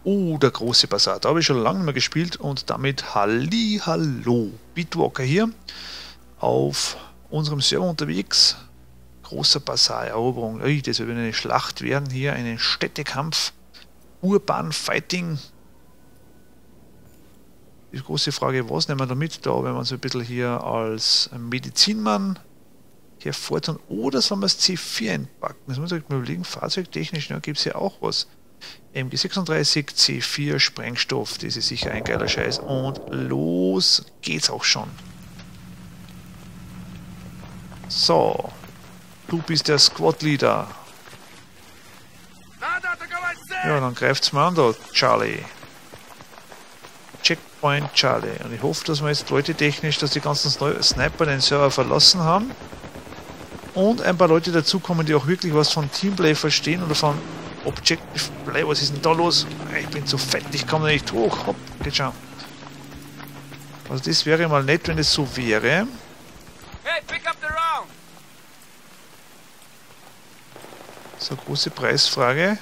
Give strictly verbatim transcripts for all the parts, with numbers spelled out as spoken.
Oh, der große Bazar. Da habe ich schon lange nicht mehr gespielt und damit Halli, hallo. Bitwalker hier auf unserem Server unterwegs. Großer Bazar-Eroberung. Das wird eine Schlacht werden hier, einen Städtekampf. Urban Fighting. Die große Frage, was nehmen wir da mit? Da wenn wir so ein bisschen hier als Medizinmann hervortun. Oder sollen wir das C vier einpacken? Das muss ich mal überlegen. Fahrzeugtechnisch ja, gibt es ja auch was. M G sechsunddreißig, C vier, Sprengstoff, das ist sicher ein geiler Scheiß. Und los geht's auch schon. So, du bist der Squad-Leader. Ja, dann greift's mal an da, Charlie. Checkpoint Charlie. Und ich hoffe, dass wir jetzt Leute technisch, dass die ganzen Sniper den Server verlassen haben. Und ein paar Leute dazukommen, die auch wirklich was von Teamplay verstehen oder von Objective Play. Was ist denn da los? Ich bin zu fett, ich komme nicht hoch. Hopp, geht schon. Also das wäre mal nett, wenn es so wäre. So, große Preisfrage.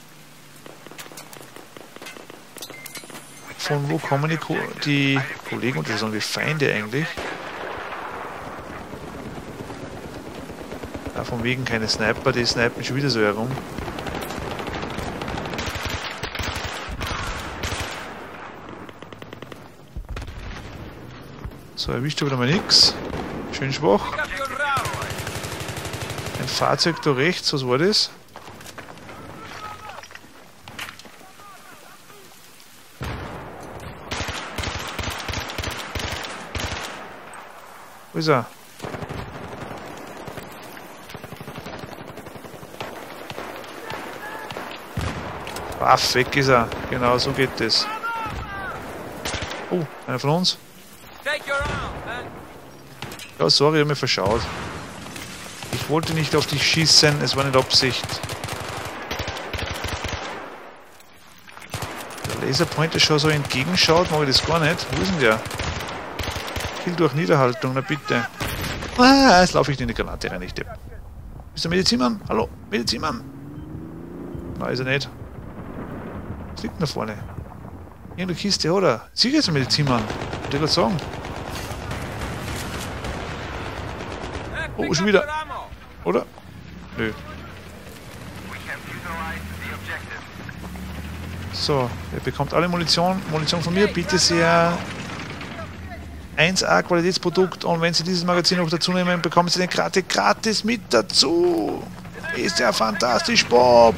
Von wo kommen die, Ko die Kollegen, und das sind die Feinde eigentlich? Ja, von wegen keine Sniper, die snipen schon wieder so herum. So, erwischt aber mal nix. Schön schwach. Ein Fahrzeug da rechts, was war das? Wo ist er? Waff, weg ist er. Genau, so geht das. Oh, einer von uns. Ja, sorry, ich habe mich verschaut. Ich wollte nicht auf dich schießen, es war nicht Absicht. Der Laserpointer schon so entgegenschaut, mag ich das gar nicht. Wo ist denn der? Kill durch Niederhaltung, na bitte. Ah, jetzt laufe ich in die Granate rein, ich depp. Bist du Medizinmann? Hallo, Medizinmann? Nein, ist er nicht. Was liegt denn da vorne? Irgendeine Kiste, oder? Sicher jetzt ein Medizinmann. Würde ich gerade sagen. Oh, schon wieder. Oder? Nö. So, er bekommt alle Munition. Munition von mir, bitte sehr. eins A Qualitätsprodukt, und wenn Sie dieses Magazin noch dazu nehmen, bekommen Sie den gratis, gratis mit dazu. Ist ja fantastisch, Bob.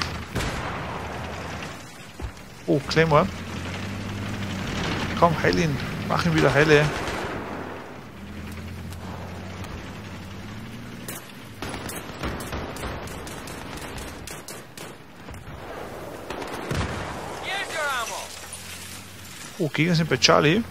Oh, Claymore. Komm, heil ihn. Mach ihn wieder heile. Oh, Gegner sind bei Charlie.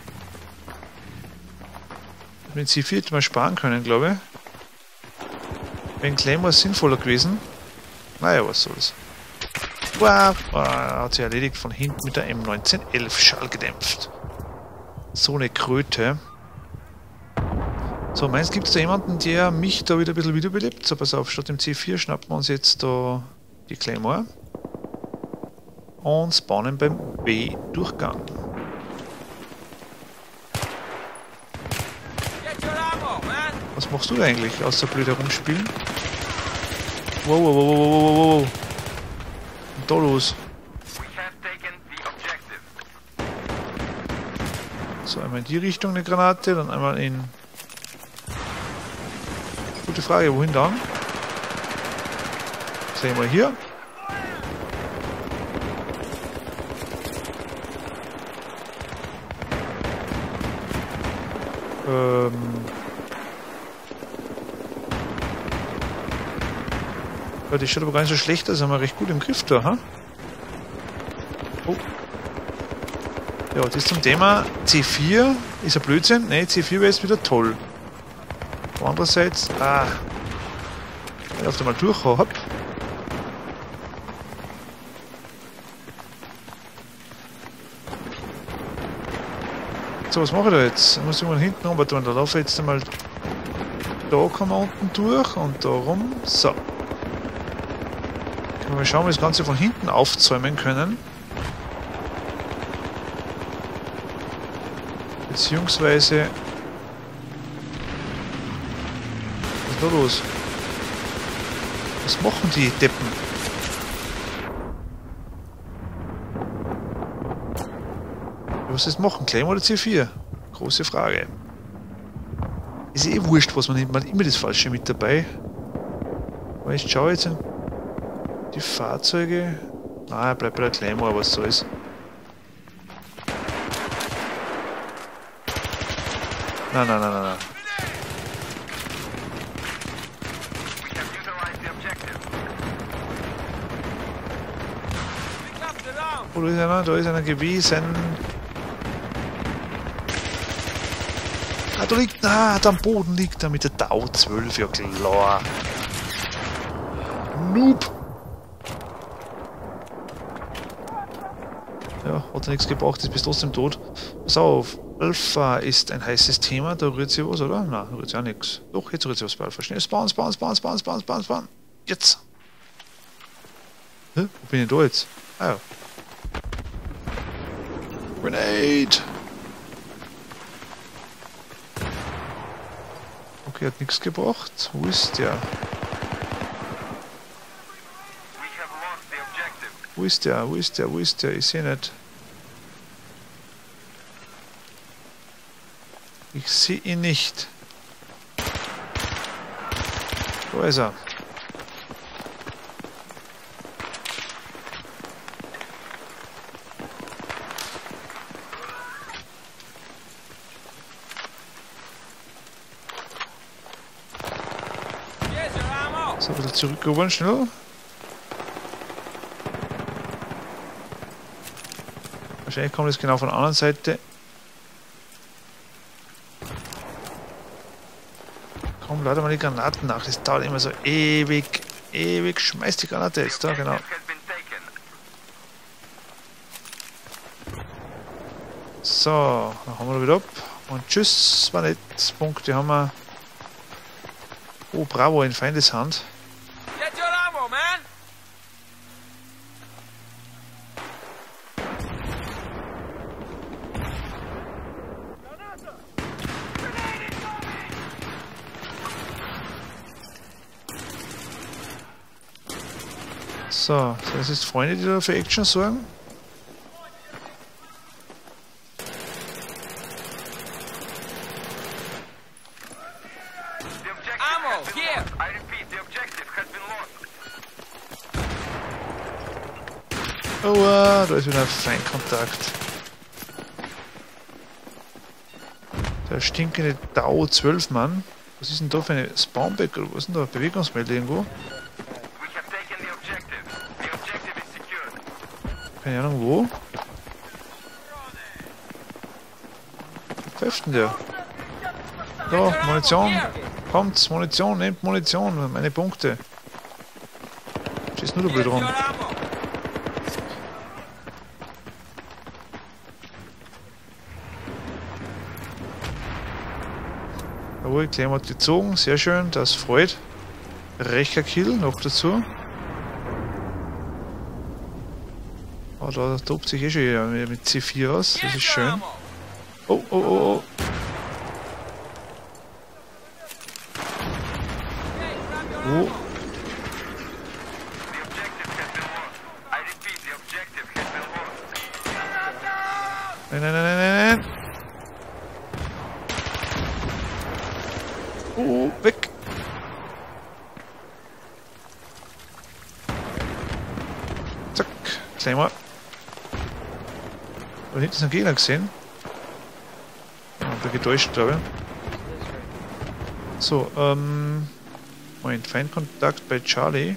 Wenn sie vier mal sparen können, glaube ich. Wenn Claymore sinnvoller gewesen. Naja, was soll's. Wow, hat sie erledigt von hinten mit der M neunzehn elf schallgedämpft. So eine Kröte. So, meins gibt es da jemanden, der mich da wieder ein bisschen wiederbelebt. So, pass auf, statt dem C vier schnappen wir uns jetzt da die Claymore. Und spawnen beim B-Durchgang. Was machst du eigentlich, außer blöd herumspielen? Wow, wow, wow, wow, wow, wow, wow. Und da los. So, einmal in die Richtung eine Granate, dann einmal in... Gute Frage, wohin dann? Sehen wir hier. Ähm... Ja, die schaut aber gar nicht so schlecht aus, haben wir recht gut im Griff da, ha? Oh. Ja, das zum Thema C vier ist ein Blödsinn. Ne, C vier wäre jetzt wieder toll. Andererseits, ah. Ich darf da mal durch, hopp. So, was mache ich da jetzt? Ich muss irgendwann hinten runter tun. Da laufe ich jetzt einmal. Da kommen wir unten durch und da rum. So. Mal schauen, ob wir das Ganze von hinten aufzäumen können. Beziehungsweise... Was ist da los? Was machen die Deppen? Was ist machen? Claim oder C vier? Große Frage. Ist eh wurscht, was man nimmt. Man hat immer das Falsche mit dabei. Aber ich schaue jetzt in die Fahrzeuge. Nein, bleibt bei der Claymore, was so ist. Nein, nein, nein, nein, nein. Oh, da ist einer, da ist einer gewesen. Ah, da liegt, ah, da am Boden liegt er mit der Tau zwölf, ja klar. Noob. Ja, hat ja nichts gebraucht, ist bis trotzdem tot. Pass auf, Alpha ist ein heißes Thema, da rührt sich was, oder? Nein, da rührt sich auch nichts. Doch, jetzt rührt sich was bei Alpha. Schnell, spawn, spawn, spawn, spawn, spawn, spawn, spawn. Jetzt. Hä? Wo bin ich da jetzt? Ah ja. Grenade! Okay, hat nichts gebracht. Wo ist der? Wo ist der? Wo ist der? Wo ist der? Ich sehe nicht. Ich sehe ihn nicht. Wo ist er? So, ein bisschen zurückerobern, schnell. Wahrscheinlich kommt es genau von der anderen Seite. Komm, lade mal die Granaten nach. Das dauert immer so ewig, ewig. Schmeiß die Granate jetzt da, genau. So, dann haben wir wieder ab. Und tschüss, war nett. Punkte haben wir. Oh, bravo, in Feindeshand. So, das ist Freunde, die da für Action sorgen. Oh, uh, da ist wieder ein Feindkontakt. Der stinkende Tau zwölf Mann. Was ist denn da für eine Spawnback oder was ist denn da? Bewegungsmelder irgendwo? Keine Ahnung wo. Wo pfeift denn der? Da, Munition. Kommt, Munition, nehmt Munition, meine Punkte. Schießt nur da blöd rum. Jawohl, Claim hat gezogen, sehr schön, das freut. Rechter Kill noch dazu. Oh, da tobt sich eh schon jeder mit C vier aus, das ist schön. Oh, oh, oh, oh. Oh. Nein, nein, nein, nein, nein, nein. Oh, weg. Zack, Claimer. Da hinten ist ein Gegner gesehen. Ja, ich bin getäuscht, glaube ich. So, ähm... Moment, Feindkontakt bei Charlie.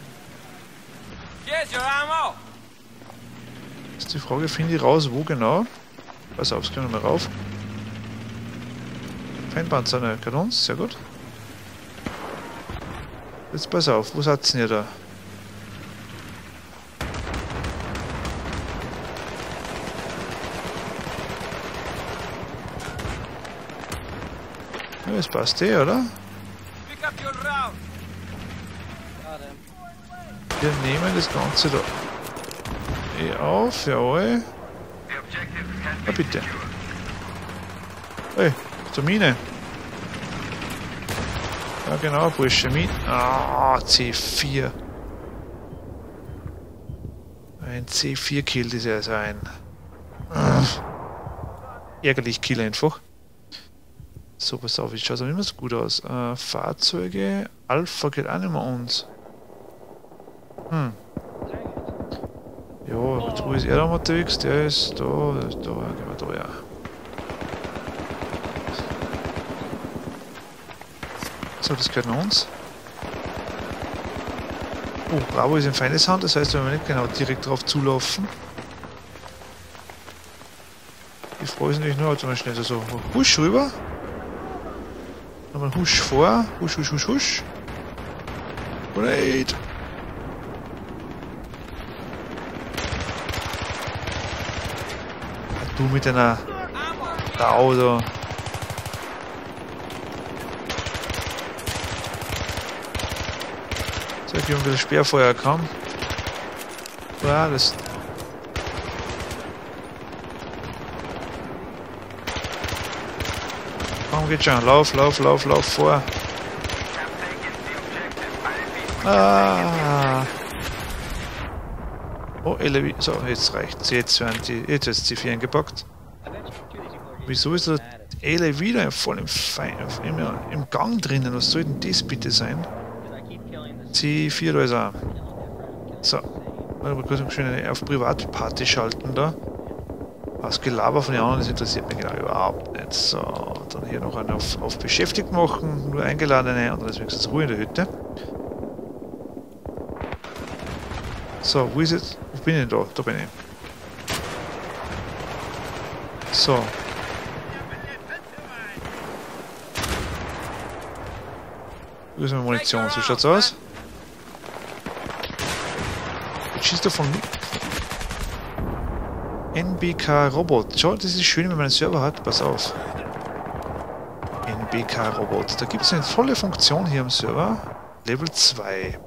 Ist die Frage, finde ich raus, wo genau? Pass auf, es können wir mal rauf. Feindpanzer, ne, gerade uns, sehr gut. Jetzt pass auf, wo seid ihr da? Ja, das passt eh, oder? Wir nehmen das Ganze da eh auf, jawohl. Na bitte. Hey, zur Mine. Ja genau, Bursche, Mine. Ah, C vier. Ein C vier Kill ist ja also ein äh, ärgerlich Kill einfach. So, pass auf, jetzt schaut es auch immer so gut aus. Äh, Fahrzeuge, Alpha geht auch nicht mehr uns. Hm. Ja, wo ist er da unterwegs? Der ist da, da, da, gehen wir da, ja. So, das gehört nach uns. Oh, Bravo ist in Feindeshand, das heißt, wir werden nicht genau direkt drauf zulaufen. Die Frage ist natürlich nur, halt mal schnell so husch rüber. Nochmal husch vor, husch, husch, husch, husch. Great. Du mit deiner Dau da. So, ich ein bisschen Sperrfeuer kam. Ja, das. Komm, geht schon. Lauf, lauf, lauf, lauf vor. Ah. Oh, L A V. So, jetzt reicht's. Jetzt werden die. Jetzt ist C vier eingepackt. Wieso ist der L A V da voll im, Fein, im, im Gang drinnen? Was soll denn das bitte sein? C vier da ist er. So. Mal kurz auf Privatparty schalten da. Das Gelaber von den anderen, das interessiert mich genau überhaupt nicht. So, dann hier noch einen auf, auf beschäftigt machen, nur Eingeladene und dann ist wenigstens Ruhe in der Hütte. So, wo ist jetzt? Wo bin ich denn da? Da bin ich. So. Wo ist meine Munition? So schaut's aus. Jetzt schießt er von N B K Robot. Schau, das ist schön, wenn man einen Server hat. Pass auf. N B K Robot. Da gibt es eine tolle Funktion hier im Server. Level zwei.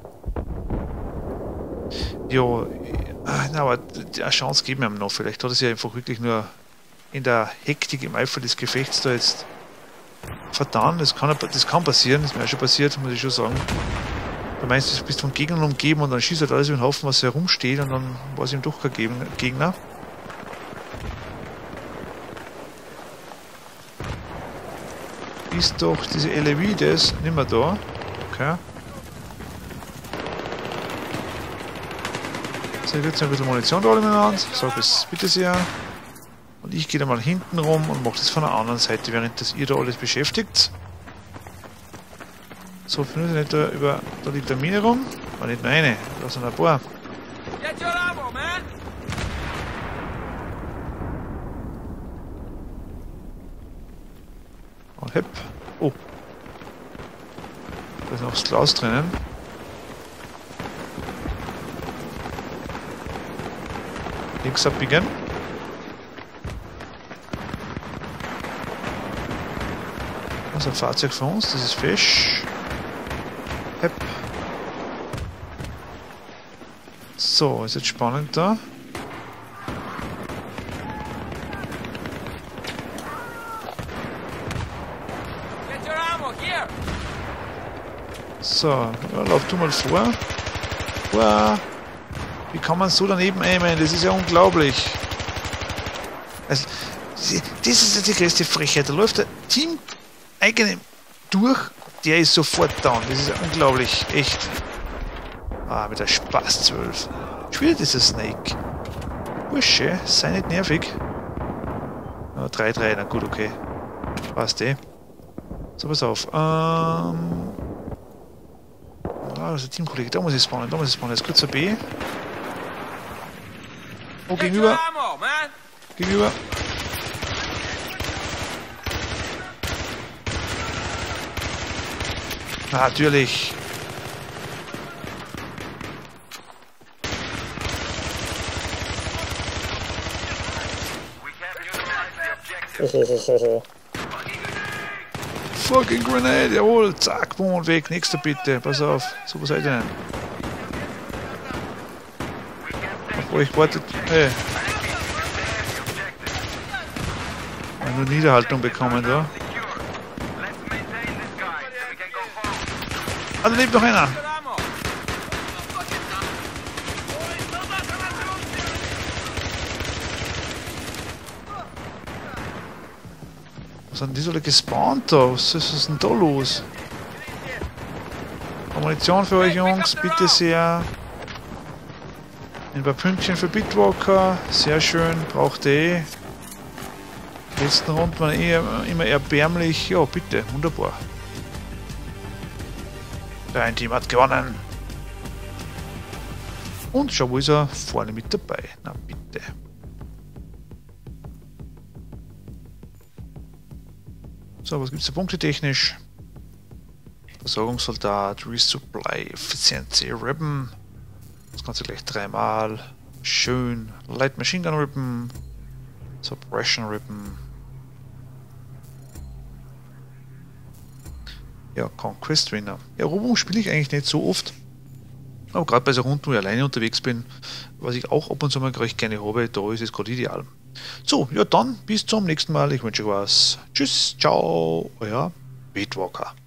Jo, na, aber eine Chance geben wir ihm noch. Vielleicht hat es ja einfach wirklich nur in der Hektik, im Eifer des Gefechts da jetzt vertan. Das kann, das kann passieren, das ist mir auch schon passiert, muss ich schon sagen. Du meinst, du bist von Gegnern umgeben und dann schießt halt alles über den Haufen, was herumsteht und dann war es ihm doch kein Gegner. Ist doch diese L A V, der ist nicht mehr da. Okay. So, jetzt ein bisschen Munition da in der Hand. Sag es bitte sehr. Und ich gehe da mal hinten rum und mache das von der anderen Seite, während das ihr da alles beschäftigt. So, benutze nicht da über. Da liegt eine Mine rum. Aber nicht nur eine, da sind ein paar. Und hepp. Oh. Da ist noch das Glas drinnen. Links abbiegen. Das ist ein Fahrzeug von uns, das ist Fisch. Hepp. So, ist jetzt spannend da. So, ja, lauf du mal vor. Wow. Wie kann man so daneben aimen? Das ist ja unglaublich. Also, das ist jetzt die größte Frechheit. Da läuft der Team eigene durch, der ist sofort down. Das ist ja unglaublich. Echt. Ah, mit der Spaß zwölf. Schon wieder dieser Snake. Bursche, sei nicht nervig. Ah, drei drei, na gut, okay. Passt eh. So, pass auf. Ähm. Ah, das ist der Teamkollege. Da muss ich spawnen, da muss ich spawnen. Jetzt kurzer B. Oh, gegenüber. Gegenüber. Natürlich. Oh. Fucking Grenade, jawohl, zack, boom und weg. Nächster bitte, pass auf. So, was seid ihr denn? Obwohl ich wartet. Hey. nur Niederhaltung bekommen da. Ah, da lebt noch einer. Was sind die so alle gespawnt da? Was ist, was ist denn da los? Munition für euch Jungs, bitte sehr. Ein paar Pünktchen für Bitwalker, sehr schön, braucht ihr eh. Letzten Runden waren eher, immer erbärmlich, ja bitte, wunderbar. Dein Team hat gewonnen. Und schau, wo ist er? Vorne mit dabei, na bitte. So, was gibt es da punktetechnisch? Versorgungssoldat, Resupply, Efficiency, Ribbon. Das Ganze gleich dreimal. Schön. Light Machine Gun Ribbon. Suppression Ribbon. Ja, Conquest Winner. Eroberung spiele ich eigentlich nicht so oft. Aber gerade bei so Runden, wo ich alleine unterwegs bin, was ich auch ab und zu mal recht gerne habe, da ist es gerade ideal. So, ja dann, bis zum nächsten Mal. Ich wünsche euch was. Tschüss, ciao, euer Bitwalker.